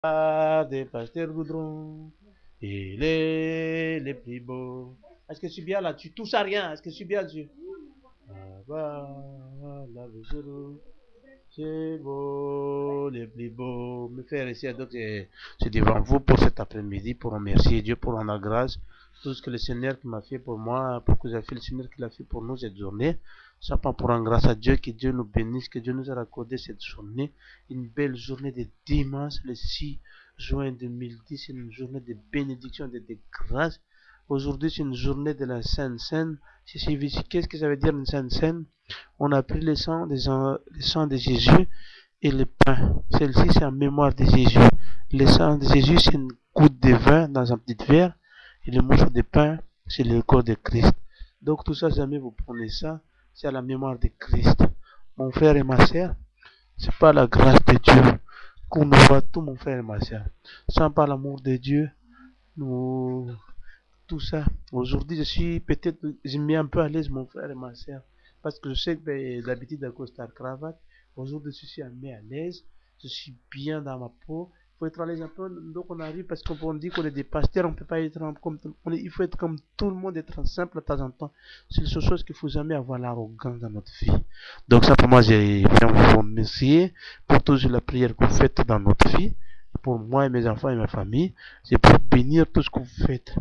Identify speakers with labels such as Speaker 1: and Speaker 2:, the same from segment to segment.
Speaker 1: Des pasteurs goudron, il est le plus beau. Est-ce que je suis bien là? Tu touches à rien. Est-ce que je suis bien dessus? Ah bah, la zéro. C'est beau, le plus beau. Mes frères et sœurs, donc c'est devant vous pour cet après-midi, pour remercier Dieu, pour rendre grâce. Tout ce que le Seigneur qui m'a fait pour moi, pour que j'ai fait le Seigneur qui l'a fait pour nous cette journée. Simplement pour rendre grâce à Dieu, que Dieu nous bénisse, que Dieu nous a accordé cette journée. Une belle journée de dimanche, le 6 juin 2010, c'est une journée de bénédiction, de grâce. Aujourd'hui, c'est une journée de la Sainte Seine. Qu'est-ce que ça veut dire une Sainte Seine? On a pris le sang de Jésus et le pain. Celle-ci, c'est en mémoire de Jésus. Le sang de Jésus, c'est une goutte de vin dans un petit verre. Et le morceau de pain, c'est le corps de Christ. Donc tout ça, jamais vous prenez ça, c'est à la mémoire de Christ. Mon frère et ma soeur, c'est pas la grâce de Dieu qu'on nous voit tout, mon frère et ma soeur. Sans pas l'amour de Dieu, nous, tout ça. Aujourd'hui, je suis peut-être, je me mets un peu à l'aise, mon frère et ma soeur, parce que je sais que d'habitude, à costard cravate, aujourd'hui, je suis mis à l'aise, je suis bien dans ma peau. Il faut être à l'aise un peu, donc on arrive, parce qu'on dit qu'on est des pasteurs, on ne peut pas être comme, il faut être comme tout le monde, être simple de temps en temps. C'est la seule chose qu'il ne faut jamais avoir l'arrogance dans notre vie. Donc, ça, pour moi, j'ai viens vous remercier pour toute la prière que vous faites dans notre vie, pour moi et mes enfants et ma famille. C'est pour bénir tout ce que vous faites.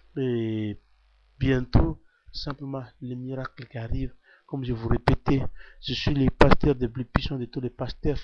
Speaker 1: Et bientôt, simplement, les miracles qui arrivent, comme je vous répétais, je suis le pasteur le plus puissant de tous les pasteurs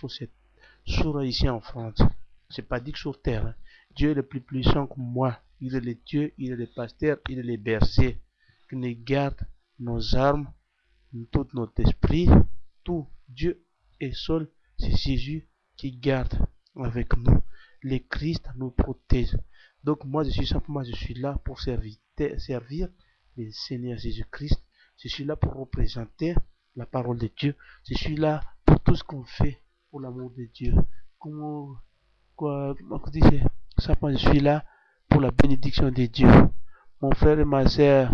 Speaker 1: sur ici en France. C'est pas dit que sur terre. Hein. Dieu est le plus puissant que moi. Il est le Dieu, il est le pasteur, il est le berger qui nous garde nos armes, tout notre esprit, tout. Dieu est seul, c'est Jésus qui garde avec nous. Le Christ nous protège. Donc moi, je suis là pour servir le Seigneur Jésus-Christ. Je suis là pour représenter la parole de Dieu. Je suis là pour tout ce qu'on fait pour l'amour de Dieu. Comment on dit simplement, je suis là pour la bénédiction de Dieu. Mon frère et ma soeur,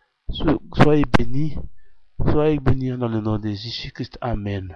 Speaker 1: soyez bénis. Soyez bénis dans le nom de Jésus-Christ. Amen.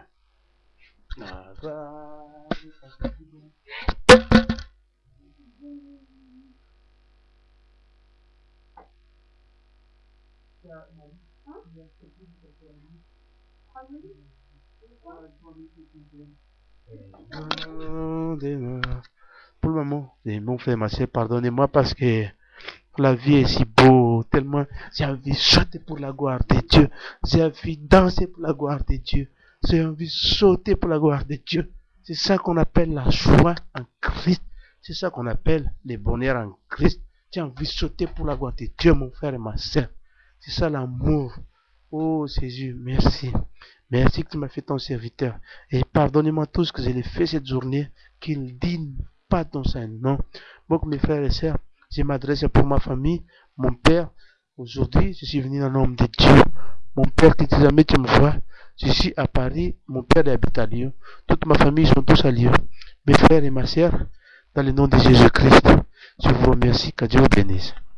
Speaker 1: Pour le moment, mon frère, ma soeur, pardonnez-moi parce que la vie est si beau, tellement j'ai envie de chanter pour la gloire de Dieu, j'ai envie de danser pour la gloire de Dieu, j'ai envie de sauter pour la gloire de Dieu. C'est ça qu'on appelle la joie en Christ, c'est ça qu'on appelle le bonheur en Christ. J'ai envie de sauter pour la gloire de Dieu, mon frère et ma soeur. C'est ça l'amour. Oh Jésus, merci. Merci que tu m'as fait ton serviteur. Et pardonnez-moi tout ce que j'ai fait cette journée, qu'il digne pas dans son nom. Donc mes frères et sœurs, je m'adresse pour ma famille, mon père. Aujourd'hui, je suis venu dans le nom de Dieu. Mon père, que jamais tu me vois. Je suis à Paris, mon père habite à Lyon. Toute ma famille sont tous à Lyon. Mes frères et ma sœur, dans le nom de Jésus-Christ, je vous remercie, que Dieu vous bénisse.